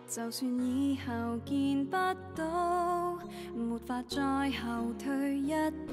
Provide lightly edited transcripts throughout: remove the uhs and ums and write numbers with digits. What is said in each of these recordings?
就算以後見不到，沒法再後退一步。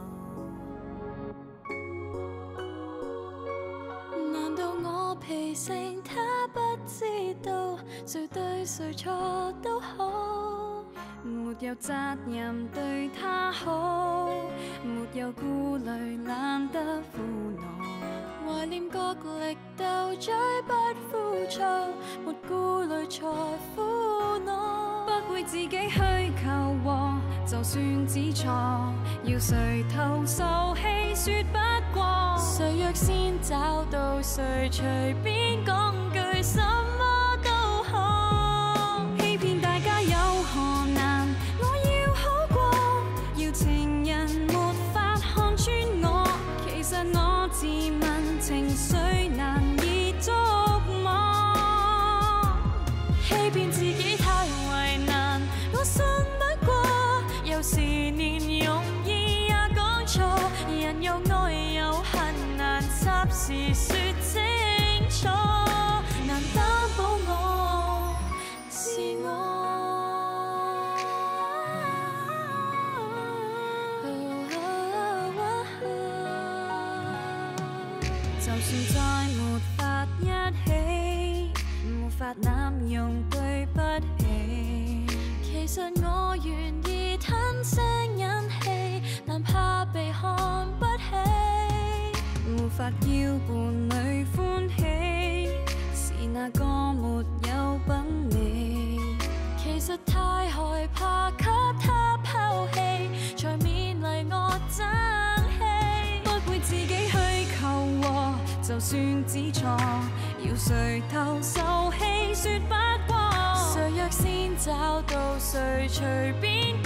難道我脾性他不知道，誰對誰錯都好，沒有責任對他好，沒有顧慮懶得苦惱，懷念角力鬥嘴不枯燥，沒顧慮才苦惱，不會自己虛求和，就算只錯，要誰投訴氣說不過，誰若先找到誰隨便講句什麼都好，欺騙大家有何難，我要好過，要情人沒法看穿我，其實我自問情緒難以捉摸，欺騙自己太為難，我信不過，有時連容易也講錯，人有愛有恨難霎時說清楚，難擔保我是我。就算再沒法一起，沒法濫用對不起，其實我願意吞聲忍氣，但怕被看不起，沒法叫伴侶歡喜，是那個沒有品味，其實太害怕給他拋棄，才勉勵我爭氣，不會自己去求和，就算只錯，要誰投訴氣說不過，誰若先找到誰隨便